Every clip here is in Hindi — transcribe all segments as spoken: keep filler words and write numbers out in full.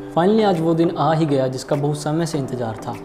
फाइनली आज वो दिन आ ही गया जिसका बहुत समय से इंतज़ार था।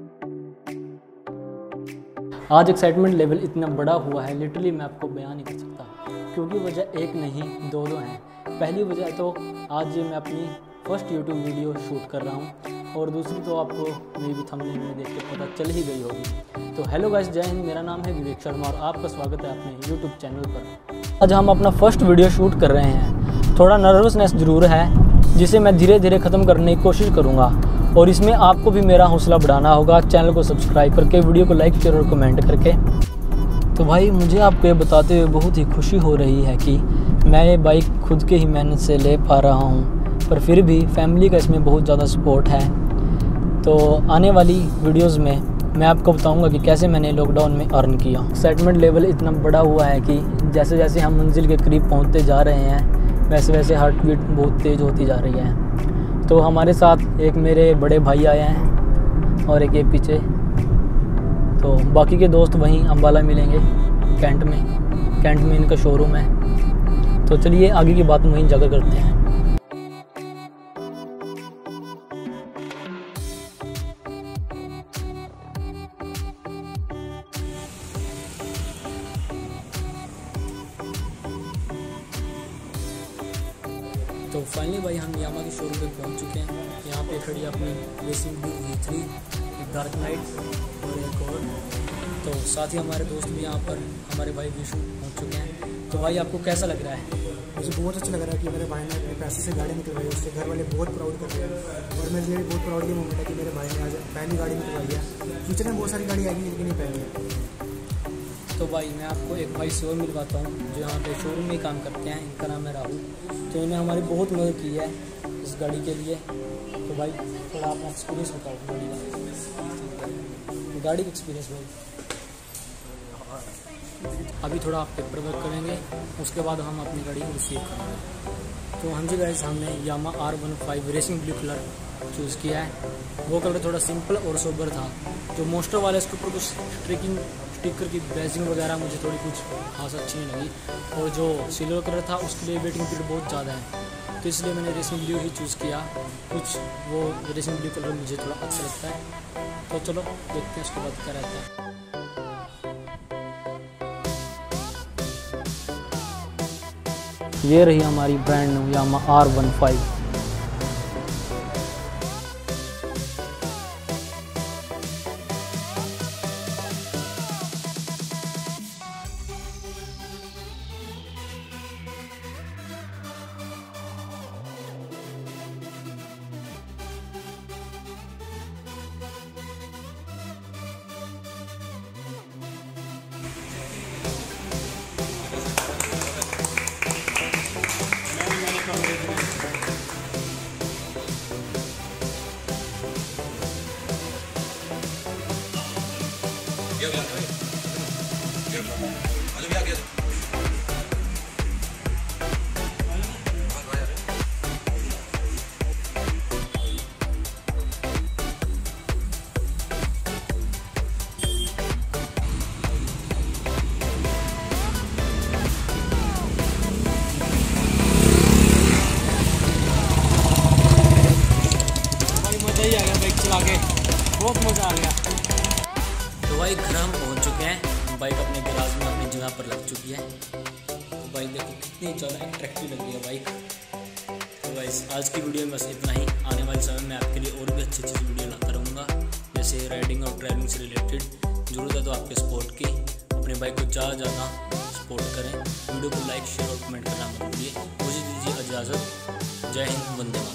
आज एक्साइटमेंट लेवल इतना बड़ा हुआ है, लिटरली मैं आपको बयान नहीं कर सकता, क्योंकि वजह एक नहीं दो दो हैं। पहली वजह तो आज मैं अपनी फर्स्ट यूट्यूब वीडियो शूट कर रहा हूँ, और दूसरी तो आपको मे भी थंबनेल में देख के पता चल ही गई होगी। तो हेलो गाइस, जय हिंद। मेरा नाम है विवेक शर्मा और आपका स्वागत है अपने यूट्यूब चैनल पर। आज हम अपना फर्स्ट वीडियो शूट कर रहे हैं। थोड़ा नर्वसनेस ज़रूर है, जिसे मैं धीरे धीरे ख़त्म करने की कोशिश करूँगा, और इसमें आपको भी मेरा हौसला बढ़ाना होगा। चैनल को सब्सक्राइब करके, वीडियो को लाइक शेयर और कमेंट करके। तो भाई मुझे आपको ये बताते हुए बहुत ही खुशी हो रही है कि मैं ये बाइक खुद के ही मेहनत से ले पा रहा हूँ, पर फिर भी फैमिली का इसमें बहुत ज़्यादा सपोर्ट है। तो आने वाली वीडियोज़ में मैं आपको बताऊंगा कि कैसे मैंने लॉकडाउन में अर्न किया। एक्साइटमेंट लेवल इतना बड़ा हुआ है कि जैसे जैसे हम मंजिल के करीब पहुंचते जा रहे हैं, वैसे वैसे हार्ट बीट बहुत तेज़ होती जा रही है। तो हमारे साथ एक मेरे बड़े भाई आए हैं और एक ये पीछे, तो बाकी के दोस्त वहीं अम्बाला मिलेंगे, कैंट में कैंट में इनका शोरूम है। तो चलिए आगे की बात वहीं जाकर करते हैं। तो फाइनली भाई हम यामा के शोरूम पे पहुंच चुके हैं। यहाँ पे खड़ी अपनी racing blue V three, dark knight और एक और। तो साथ ही हमारे दोस्त भी यहाँ पर, हमारे भाई विशु पहुँच चुके हैं। तो भाई आपको कैसा लग रहा है? मुझे बहुत अच्छा लग रहा है कि मेरे भाई ने अपने पैसे से गाड़ी निकलवाई, उससे घर वाले बहुत प्राउड कर रहे हैं। और मेरे लिए भी बहुत प्राउड की मोमेंट है कि मेरे भाई ने आज पहली गाड़ी निकलवाई है। फ्यूचर में बहुत सारी गाड़ी आएगी, लेकिन ये पहली है। तो भाई मैं आपको एक भाई से और मिलवाता हूँ जो यहाँ पे शोरूम में काम करते हैं। इनका नाम है राहुल। तो इन्हें हमारी बहुत मदद की है इस गाड़ी के लिए। तो भाई थोड़ा अपना एक्सपीरियंस बताओ गाड़ी का, गाड़ी का एक्सपीरियंस भाई। अभी थोड़ा आप पेपर वर्क करेंगे, उसके बाद हम अपनी गाड़ी रिसीव करेंगे। तो हाँ जी गाइस, हमने Yamaha R one five racing blue colour choose किया है। वो कलर थोड़ा सिंपल और सोबर था। जो मोस्टर वाले इसके ऊपर कुछ स्ट्रिकिंग स्टिकर की बैजिंग वगैरह मुझे थोड़ी कुछ खास अच्छी नहीं लगी, और जो सिल्वर कलर था उसके लिए वेटिंग पीरियड बहुत ज़्यादा है, तो इसलिए मैंने रेसिंग ब्लू ही चूज़ किया। कुछ वो रेसिंग ब्लू कलर मुझे थोड़ा अच्छा लगता है। तो चलो देखते हैं उसके बाद क्या रहता है। ये रही हमारी brand new Yamaha R one five. चला के बहुत मज़ा आ गया। तो भाई घर हम पहुंच चुके हैं। बाइक अपने गैराज में अपनी जगह पर लग चुकी है। तो बाइक देखो कितनी ज़्यादा अट्रैक्टिव लग रही है बाइक। तो गाइस आज की वीडियो में बस इतना ही। आने वाले समय में आपके लिए और भी अच्छी अच्छी वीडियो लाता रहूँगा, जैसे राइडिंग और ट्रैवलिंग से रिलेटेड। जरूरत है तो आपके सपोर्ट की, अपने बाइक को ज़्यादा ज़्यादा सपोर्ट करें। वीडियो को लाइक शेयर और कमेंट करना मत भूलिए। मुझे दीजिए इजाज़त। जय हिंद, वंदे मातरम।